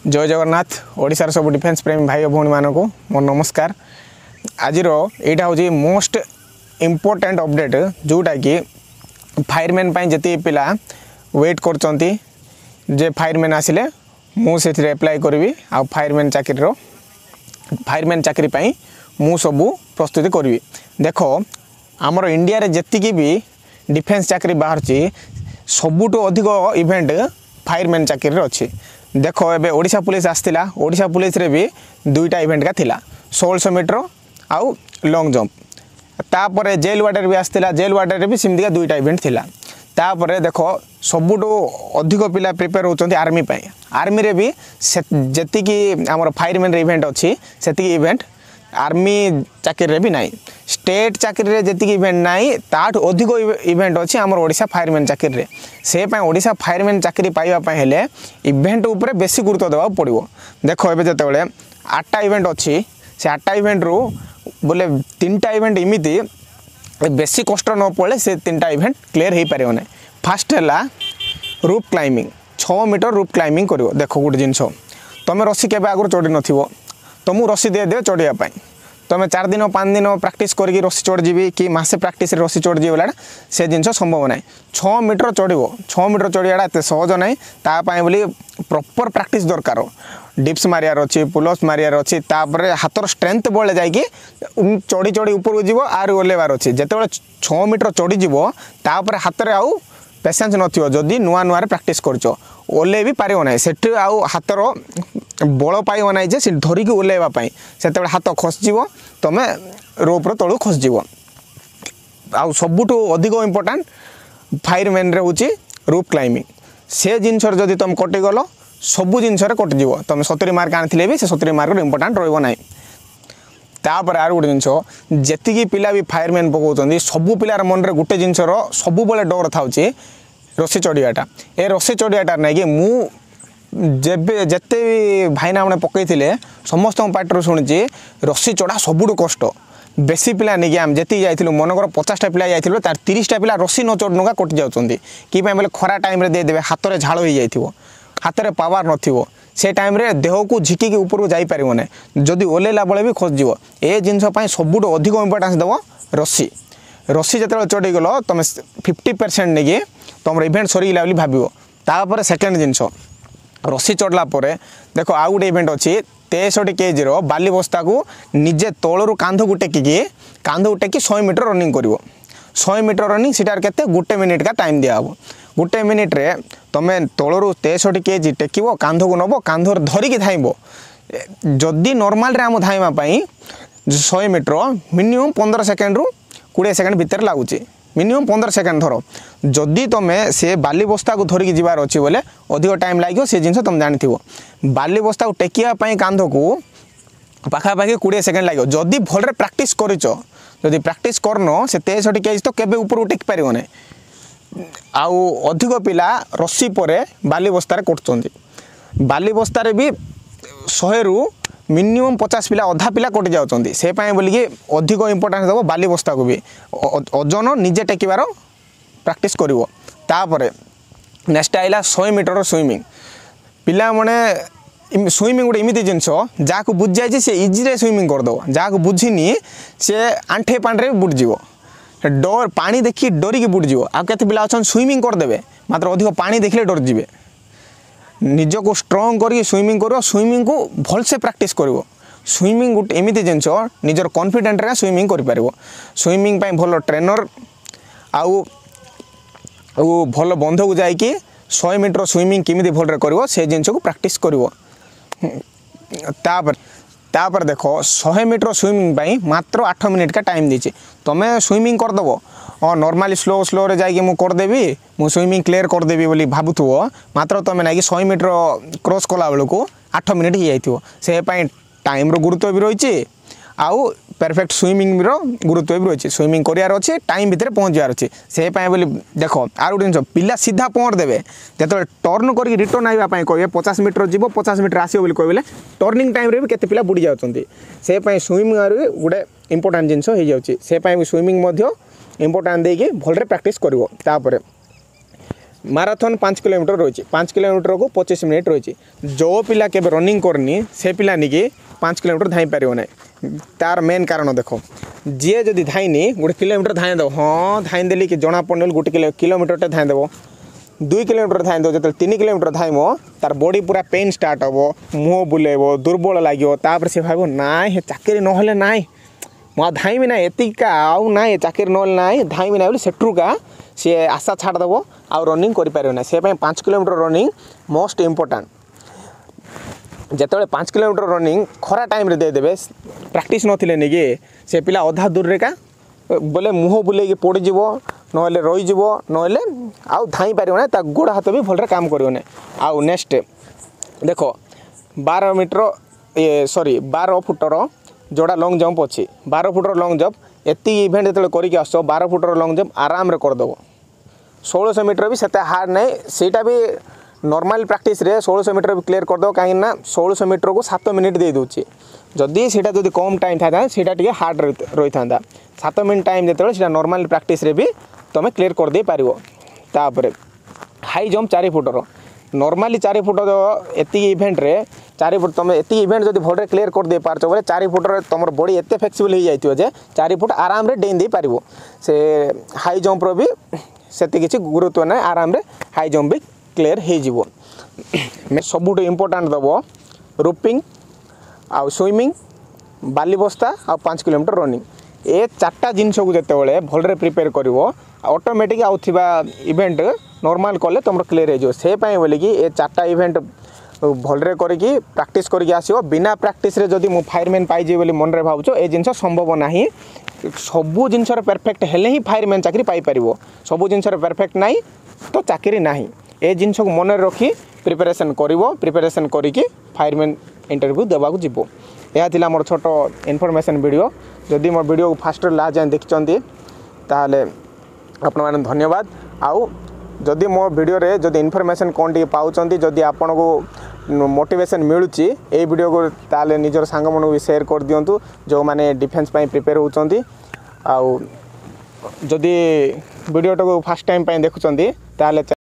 जय जगन्नाथ ओडिशार सब डिफेन्स प्रेमी भाई भौणी मानक मोर नमस्कार। आज यहाँ हूँ मोस्ट इम्पोर्टेंट अपडेट जोटा कि फायरमैन जी पिला वेट कर फायरमैन आसिले मुझे एप्लाय करी आ फायरमैन चाकरी मु सबू प्रस्तुति करी। देख आमर इंडिया रे जतिकी भी डिफेन्स चाकरी बाहर सबुठ अधिक इवेंट फायरमैन चाकरी अच्छी। देख एबे ओडिशा पुलिस आसला, ओडिशा पुलिस रे भी दुईटा इवेंट का थिला 1600 मीटर आउ लॉन्ग जंप। तापर जेल वाटर भी आसला, जेल वाटर रे भी सिमतिका दुईटा इवेंट थिला। तापर देख सबुठ अधिक पिला प्रिपेयर होचंती आर्मी पाई। आर्मी रे भी जतिकी आमर फायरमैन इवेंट अच्छी सेतिकी इवेंट आर्मी चाकरी रे भी नाई। स्टेट चाकरी रे जतिकी इवेंट नाई ताठ अधिक इवेंट अच्छी आमर ओडिशा फायरमैन चाकरी रे। से पाई ओडिशा फायरमैन चाकरी पाइबा पाई हेले इवेंट उपरे बेसी गुरुत्व देवा पड़िवो। देखो एबे जतेबेले 8टा इवेंट अच्छी से 8टा इवेंट रू बोले 3टा इवेंट इमिति बेसी कष्ट न पड़े से 3टा इवेंट क्लियर हो पारे ना। फास्ट है rope climbing 6 metre rope climbing करिवो। देखो गोटे जिनस तुम रसी केबे आगु चढ़ी नथिवो तुमको रसी दे दे चढ़िया तुम 4 दिन 5 दिन प्रैक्टिस करके रसी चढ़ जी कि मासे प्रैक्टिस रसी चढ़ जी बोला से जिनस संभव ना। 6 मीटर चढ़ो 6 मीटर चढ़ियाटा एत सहज ना। तापाई बोली प्रॉपर प्रैक्टिस दरकार। डिप्स मारियार अच्छी, पुलअप्स मारियार अच्छी, तापर हाथर स्ट्रेंथ बड़े जाकि चढ़ी चढ़ी ऊपर जीव आर ओल्लेबार अच्छी। जिते 6 मीटर चढ़ी जीव तापर हाथ में आउ पेसेंस नथियो जदि नुआ नुआ प्रैक्टिस करछ ओल्ले भी पारियो ना। सेठ आउ हाथर बल पाइब ना जे धरिकी ओल्लेवा से हाथ खसज तुम रोप्र तलू खसज। आउ सबुठ अधिक इम्पोर्टाट फायरमैन रे होची रूप क्लाइंबिंग। से जिनस जदि तुम कटिगल सबू जिनस कटिज तुम 70 मार्क आनी भी से 70 मार्क इम्पोर्टाट रही। तापर आर गोटे जिनस जी पिला भी फायरमैन पकाउछन्ती सबू पिलार मन रे गोटे जिनसर सबू बेले डर थाउची रसी चढ़ियाटा। ए रसी चढ़ियाटा ना कि मु जेबे जेते भी भाईना मैंने पकईले समस्त पार्टी शुणी रसी चढ़ा सबुठ कष्ट। बेसी पिला नहीं आम जी जाइलु मनकर 50टा पिला जाइलु तार 30टा पिला रसी न चढ़नुका कटि जाउछन्ती कि बोले खरा टाइम रे देदेवे हाथ में झाड़ हो जाइथिवो हाथ में पावर नथिवो से टाइम रे देह को झिकी ऊपर जाई परिवो ना। जदि ओल्लेला बेले भी खसजिवो ए जिनस पई सबुठ अधिक इम्पोर्टेंस देव रसी। रसी जिते चढ़ीगल तुम 50% नहीं तुम इवेंट सरीगला बोली भाव। तापर सेकेंड जिनस रसी चढ़ला देख आउ गोटे इवेंट अच्छी 63 kg बाली बस्ता को निजे तलू कांध को टेकिकी 100 मीटर रनिंग कर 100 मीटर रनिंग सीटार केते 1 मिनिट का टाइम दिया हबो। 1 मिनिट रे तुम तलू 63 kg टेकिबो कांध को नब कांध धरिकी धाइबो। जदि नॉर्मल रे आम धाइबा 100 मीटर मिनिमम 15 सेकेंड रु 20 सेकेंड भितर लगुच। मिनिमम 15 सेकेंड धर। जदि तुम से बाली बस्ता को धरिकी जीवार अच्छी बोले अधिक टाइम लगे से जिन तुम जानी बाली बस्ता को टेकिया कांध को पाखापाखि 20 सेकेंड लगे। जदि भल प्रैक्टिस करी प्रैक्टिस करन से 63 kg तो केबे ऊपर टेकी पारिबो नै। आउ अधिक पिला रस्सी परे बाली बस्तार कटुचंती। बाली बस्तार भी 100 रु मिनिमम 50 पिला अधा पिला कटि जाउचंती। से पाए बोलिकी अधिक इम्पोर्टेंस देव बाली बस्ता को भी ओजन निजे टेकिबार प्रैक्टिस करिवो। तापर नेक्स्ट आइला 100 मीटर स्विमिंग। पिला माने स्विमिंग गोटे इमिति जिनस जहाँ को बुझी जाए से इजी रे स्विमिंग करदेव। जहाँ को बुझीनी से आंठे पांडे बुड़ीज डर पानी देखी डरिकी बुड़ीज। आ केते पिला अच्छा स्विमिंग करदे मात्र अधिक पानी देखले डर जीवे। निज को स्ट्रंग करके स्विमिंग करो स्विमिंग को भल से प्रैक्टिस करो। स्विमिंग गोटे एमती जिनस निजर कॉन्फिडेंट रे स्विमिंग कर पारिबो। स्विमिंग पाई भल ट्रेनर आउ भल बंध को जाइए 100 मीटर स्विमिंग किमिति भल करिवो से जिनस को प्रैक्टिस करिवो। तापर देख 100 मीटर स्विमिंग पाई मात्र 8 मिनिट का टाइम दीची। तुम्हें स्विमिंग करदेव और नॉर्मली स्लो स्लो रे जाइए मु करदेवी मु स्विमिंग क्लियर करदेवी बोली भावुथुव मात्र तुम ना कि 100 मीटर क्रॉस कला बेलू 8 मिनिट ही जाइथिवो। से पाई टाइम रो गुरुत्व भी रही आउ परफेक्ट स्विमिंग रो गुरुत्व भी रही। स्विमिंग करार अच्छे टाइम भितर पहुँचार अच्छे से बोली देख आर गोटे जिन पिला सीधा पहुँच देवे जो टर्न करके रिटर्न आवाई कहे 50 मीटर जीव 50 मीटर आसो बोली कहले टर्निंग टाइम रे भी केते पिला बुड़ी जाउछन्ती। से स्विमिंग गोटे इम्पोर्टेंट जिनस हो जाउछि। से स्विमिंग इम्पोर्टेंट देकी भलरे प्रैक्टिस करिवो। तापर माराथन 5 किलोमीटर रही 5 किलोमीटर को 25 मिनिट रही जो पिला के रनिंग करनी से पिला निकी 5 किलोमीटर धाई पार ना तार मेन कारण देख जी जदि धाईनी गोटे किलोमीटर धाई देव हाँ धाई देली कि जना पड़े गोटे किलोमीटर धाई देव 2 किलोमीटर धाई देव जो 3 किलोमीटर धाइम तार बॉडी पूरा पेन स्टार्ट हम मुँह बुलेब दुर्बल लगे तापर से भाव ना चाकरी ना ना मुझे धाइमी ना एतिका आउ ना चाकरी ना धाइमी ना सेट्रुका सी आशा छाड़देव आउ रनिंग करें से 5 किलोमीटर रनिंग मोस्ट इम्पोर्टाट जिते 5 किलोमीटर रनिंग खरा टाइम रे देदेवे प्रैक्टिस नथिले निके से पिला अधा दूर रे का बोले मुँह बुले पड़ज ना रहीज ना आउ धाई पार ना गोड़ हाथ भी भलरे काम कर आउ नेक्स्ट देख 12 मीटर ये सॉरी 12 फुटर जोड़ा लॉन्ग जंप अच्छी 12 फुटर लॉन्ग जंप एति इवेंट जो करके आस 12 फुटर लॉन्ग जंप आराम रे करदेव 1600 मीटर भी सेते हार्ड नहीं सेटा भी नॉर्मल प्रैक्टिस रे 1600 मीटर भी क्लियर करदेव कहीं 1600 मीटर को 7 मिनिट दे दूची जदि सेटा जदि कम टाइम था सेटा टिके हार्ड रही था 7 मिनिट टाइम जो नॉर्मल प्रैक्टिस रे भी तुम क्लियर कर दे पारिबो तापर हाई जंप 4 फुटर नॉर्मली 4 फुट एति इवेंट रे 4 फुट तुम एति इवेंट जदि भलरे क्लियर कर दे पारछ बोले 4 फुटर तुम बॉडी एते फ्लेक्सिबल हो जाइतियो जे 4 फुट आराम रे डेन दे पारिबो से हाई जंप रो भी सेति किछि गुरुत्व ना आराम रे हाई जंप भी क्लियर हो जिवो सबुठ इम्पोर्टाट दबो रोपिंग आउ स्विमिंग बाली बस्ता आ 5 किलोमीटर रनिंग ए 4टा जिनस को जिते भलरे प्रिपेयर करिवो ऑटोमेटिक आउथिबा इवेंट नॉर्मल कले तुम क्लियर हो से बोले कि ए 4टा इवेंट भलरे करिकी प्रैक्टिस करिकी आसीओ बिना प्रैक्टिस रे जदि मु फायरमैन पाइजे बोली मन रे भावछो ए जिनस संभव नाही सबु जिनस रे परफेक्ट हेले ही फायरमैन चाकरी पाई परिवो सबु जिनस रे परफेक्ट नाही तो चाकरी नाही ए जिनस को मन रखी प्रिपरेशन करिवो प्रिपरेशन करिकी फायरमैन इंटरव्यू देबाकू जिवो यह थिला मोर छोट इनफॉरमेशन वीडियो जदि मोर वीडियो को फास्ट लास्ट जाए देखिचंती ताले आपण माने धन्यवाद आउ जदि मो वीडियो रे जदि इनफॉरमेशन कोन टी पाउचंती जदि आपण को मोटिवेशन मिलुची ए वीडियो को ताले निजर सांग मन भी शेयर कर दियंतु जो माने डिफेंस पई प्रिपेयर होचंती आउ जदि वीडियो को फर्स्ट टाइम पई देखुचंती ताले